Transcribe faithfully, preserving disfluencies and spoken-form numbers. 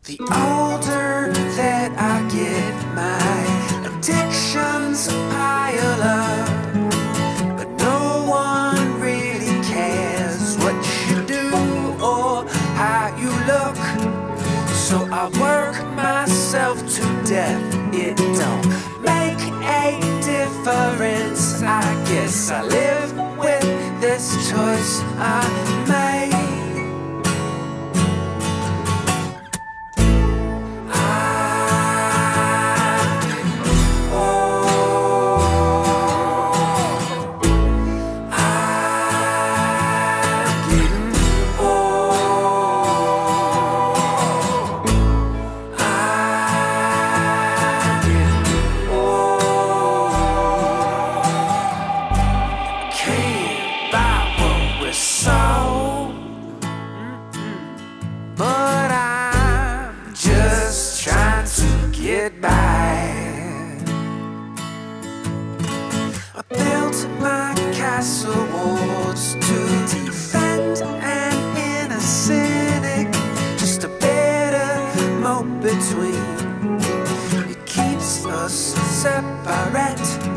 The older that I get, my addictions pile up, but no one really cares what you do or how you look. So I work myself to death, it don't make a difference. I guess I live with this choice I made. But I'm just trying to get by. I built my castle walls to defend an inner cynic, just a better moat between. It keeps us separate.